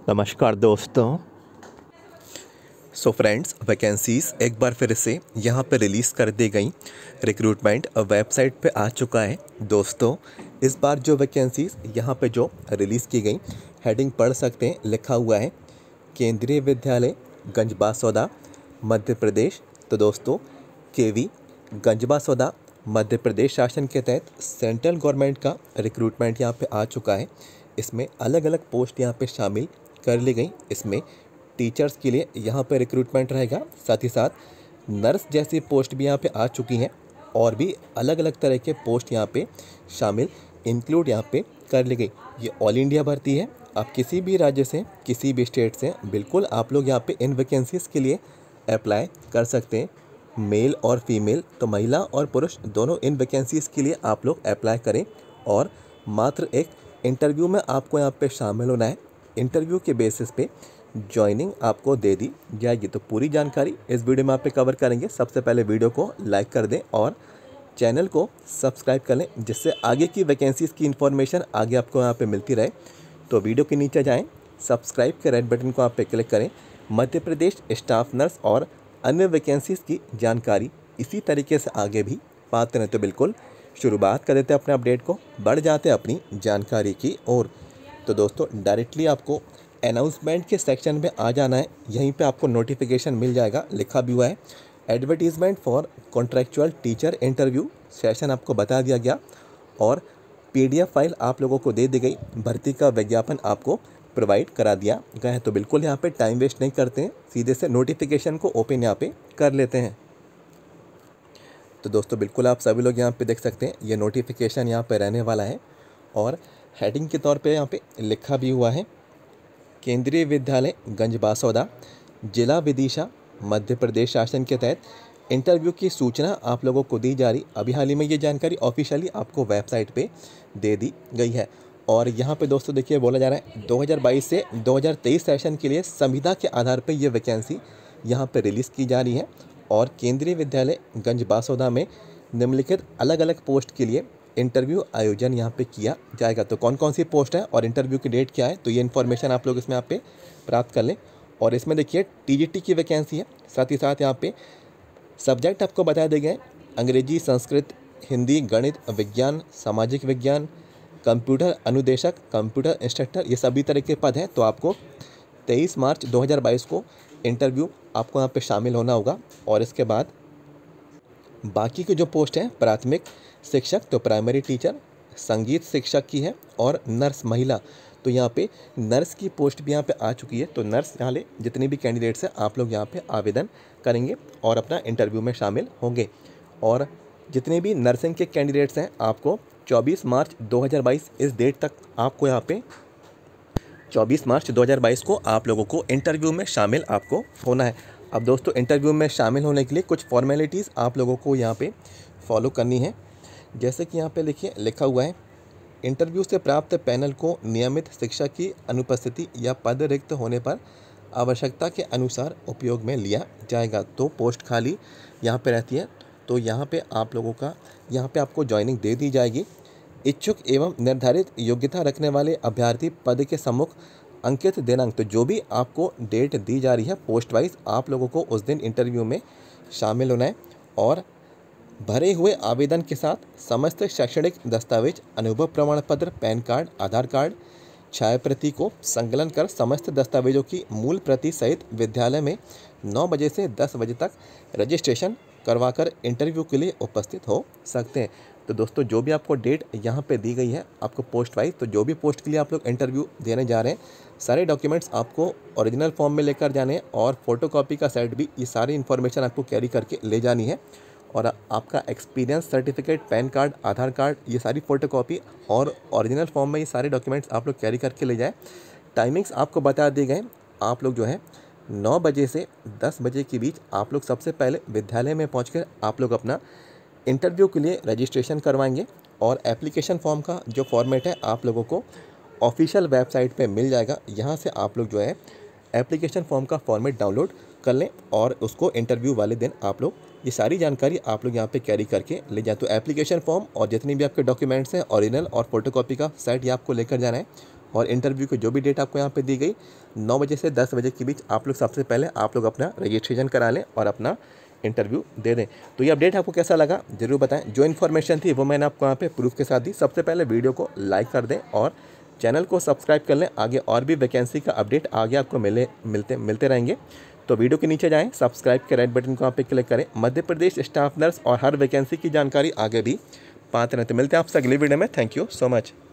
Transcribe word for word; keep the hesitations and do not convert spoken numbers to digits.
नमस्कार दोस्तों। So friends, vacancies एक बार फिर से यहाँ पे रिलीज़ कर दी गई। रिक्रूटमेंट वेबसाइट पे आ चुका है दोस्तों। इस बार जो वैकेंसीज़ यहाँ पे जो रिलीज़ की गई, हेडिंग पढ़ सकते हैं, लिखा हुआ है केंद्रीय विद्यालय गंजबासौदा मध्य प्रदेश। तो दोस्तों, केवी गंजबासौदा मध्य प्रदेश शासन के तहत सेंट्रल गवर्नमेंट का रिक्रूटमेंट यहाँ पे आ चुका है। इसमें अलग अलग पोस्ट यहाँ पे शामिल कर ली गई। इसमें टीचर्स के लिए यहाँ पे रिक्रूटमेंट रहेगा, साथ ही साथ नर्स जैसी पोस्ट भी यहाँ पे आ चुकी हैं और भी अलग अलग तरह के पोस्ट यहाँ पे शामिल इंक्लूड यहाँ पे कर ली गई। ये ऑल इंडिया भर्ती है। आप किसी भी राज्य से, किसी भी स्टेट से बिल्कुल आप लोग यहाँ पे इन वैकेंसीज़ के लिए अप्लाई कर सकते हैं। मेल और फीमेल, तो महिला और पुरुष दोनों इन वैकेंसीज़ के लिए आप लोग अप्लाई करें और मात्र एक इंटरव्यू में आपको यहाँ पे शामिल होना है। इंटरव्यू के बेसिस पे ज्वाइनिंग आपको दे दी जाएगी। तो पूरी जानकारी इस वीडियो में आप पे कवर करेंगे। सबसे पहले वीडियो को लाइक कर दें और चैनल को सब्सक्राइब कर लें, जिससे आगे की वैकेंसीज़ की इन्फॉर्मेशन आगे आपको यहाँ पे मिलती रहे। तो वीडियो के नीचे जाएं, सब्सक्राइब के रेड बटन को आप पे क्लिक करें। मध्य प्रदेश स्टाफ नर्स और अन्य वैकेंसीज़ की जानकारी इसी तरीके से आगे भी पाते रहें। तो बिल्कुल शुरुआत कर देते हैं अपने अपडेट को, बढ़ जाते हैं अपनी जानकारी की ओर। तो दोस्तों, डायरेक्टली आपको अनाउंसमेंट के सेक्शन में आ जाना है। यहीं पे आपको नोटिफिकेशन मिल जाएगा, लिखा भी हुआ है advertisement for contractual teacher interview session, आपको बता दिया गया और पीडीएफ फाइल आप लोगों को दे दी गई। भर्ती का विज्ञापन आपको प्रोवाइड करा दिया गया है। तो बिल्कुल यहाँ पे टाइम वेस्ट नहीं करते हैं, सीधे से नोटिफिकेशन को ओपन यहाँ पे कर लेते हैं। तो दोस्तों, बिल्कुल आप सभी लोग यहाँ पे देख सकते हैं, ये नोटिफिकेशन यहाँ पे रहने वाला है और हेडिंग के तौर पे यहाँ पे लिखा भी हुआ है केंद्रीय विद्यालय गंजबासौदा जिला विदिशा मध्य प्रदेश शासन के तहत इंटरव्यू की सूचना आप लोगों को दी जा रही। अभी हाल ही में ये जानकारी ऑफिशियली आपको वेबसाइट पे दे दी गई है। और यहाँ पे दोस्तों देखिए, बोला जा रहा है दो हज़ार बाईस से दो हज़ार तेईस सेशन के लिए संविदा के आधार पर ये वैकेंसी यहाँ पे रिलीज़ की जा रही है। और केंद्रीय विद्यालय गंजबासौदा में निम्नलिखित अलग अलग पोस्ट के लिए इंटरव्यू आयोजन यहाँ पे किया जाएगा। तो कौन कौन सी पोस्ट है और इंटरव्यू की डेट क्या है, तो ये इन्फॉर्मेशन आप लोग इसमें आप पे प्राप्त कर लें। और इसमें देखिए टीजीटी की वैकेंसी है, साथ ही साथ यहाँ पे सब्जेक्ट आपको बता दिए गए अंग्रेजी, संस्कृत, हिंदी, गणित, विज्ञान, सामाजिक विज्ञान, कंप्यूटर अनुदेशक, कंप्यूटर इंस्ट्रक्टर, ये सभी तरह के पद हैं। तो आपको तेईस मार्च दो हज़ार बाईस को इंटरव्यू आपको यहाँ पे शामिल होना होगा। और इसके बाद बाकी की जो पोस्ट हैं, प्राथमिक शिक्षक तो प्राइमरी टीचर, संगीत शिक्षक की है और नर्स महिला, तो यहाँ पे नर्स की पोस्ट भी यहाँ पे आ चुकी है। तो नर्स वाले जितने भी कैंडिडेट्स हैं आप लोग यहाँ पे आवेदन करेंगे और अपना इंटरव्यू में शामिल होंगे। और जितने भी नर्सिंग के कैंडिडेट्स हैं, आपको चौबीस मार्च दो हज़ार बाईस इस डेट तक आपको यहाँ पे चौबीस मार्च दो हज़ार बाईस को आप लोगों को इंटरव्यू में शामिल आपको होना है। अब दोस्तों, इंटरव्यू में शामिल होने के लिए कुछ फॉर्मेलिटीज़ आप लोगों को यहाँ पे फॉलो करनी है। जैसे कि यहाँ पे लिखिए, लिखा हुआ है इंटरव्यू से प्राप्त पैनल को नियमित शिक्षक की अनुपस्थिति या पद रिक्त होने पर आवश्यकता के अनुसार उपयोग में लिया जाएगा। तो पोस्ट खाली यहाँ पे रहती है, तो यहाँ पे आप लोगों का यहाँ पे आपको ज्वाइनिंग दे दी जाएगी। इच्छुक एवं निर्धारित योग्यता रखने वाले अभ्यर्थी पद के सम्मुख अंकित दिनांक, तो जो भी आपको डेट दी जा रही है पोस्ट वाइज, आप लोगों को उस दिन इंटरव्यू में शामिल होना है। और भरे हुए आवेदन के साथ समस्त शैक्षणिक दस्तावेज, अनुभव प्रमाण पत्र, पैन कार्ड, आधार कार्ड, छाया प्रति को संकलन कर समस्त दस्तावेजों की मूल प्रति सहित विद्यालय में नौ बजे से दस बजे तक रजिस्ट्रेशन करवाकर इंटरव्यू के लिए उपस्थित हो सकते हैं। तो दोस्तों, जो भी आपको डेट यहाँ पे दी गई है आपको पोस्ट वाइज, तो जो भी पोस्ट के लिए आप लोग इंटरव्यू देने जा रहे हैं, सारे डॉक्यूमेंट्स आपको ओरिजिनल फॉर्म में लेकर जाने हैं और फोटोकॉपी का सेट भी, ये सारी इन्फॉर्मेशन आपको कैरी करके ले जानी है। और आपका experience certificate, PAN card, Aadhaar card, ये सारी फ़ोटोकॉपी और ओरिजिनल फॉर्म में ये सारे डॉक्यूमेंट्स आप लोग कैरी करके ले जाएं। टाइमिंग्स आपको बता दिए गए। आप लोग जो है नौ बजे से दस बजे के बीच आप लोग सबसे पहले विद्यालय में पहुंचकर आप लोग अपना इंटरव्यू के लिए रजिस्ट्रेशन करवाएंगे। और एप्लीकेशन फॉर्म का जो फॉर्मेट है आप लोगों को ऑफिशियल वेबसाइट पे मिल जाएगा। यहाँ से आप लोग जो है एप्लीकेशन फॉर्म का फॉर्मेट डाउनलोड कर लें और उसको इंटरव्यू वाले दिन आप लोग ये सारी जानकारी आप लोग यहाँ पे कैरी करके ले जाए। तो एप्लीकेशन फॉर्म और जितनी भी आपके डॉक्यूमेंट्स हैं ओरिजिनल और फोटोकॉपी का सेट ये आपको लेकर जाना है और इंटरव्यू की जो भी डेट आपको यहाँ पे दी गई नौ बजे से दस बजे के बीच आप लोग सबसे पहले आप लोग अपना रजिस्ट्रेशन करा लें और अपना इंटरव्यू दे दें। तो ये अपडेट आपको कैसा लगा जरूर बताएं। जो इन्फॉर्मेशन थी वो मैंने आपको यहाँ पे प्रूफ के साथ दी। सबसे पहले वीडियो को लाइक कर दें और चैनल को सब्सक्राइब कर लें। आगे और भी वैकेंसी का अपडेट आगे आपको मिले मिलते मिलते रहेंगे। तो वीडियो के नीचे जाएं, सब्सक्राइब के रेड बटन को यहाँ पे क्लिक करें। मध्य प्रदेश स्टाफ नर्स और हर वैकेंसी की जानकारी आगे भी पाते रहते। मिलते हैं आपसे अगली वीडियो में। Thank you so much.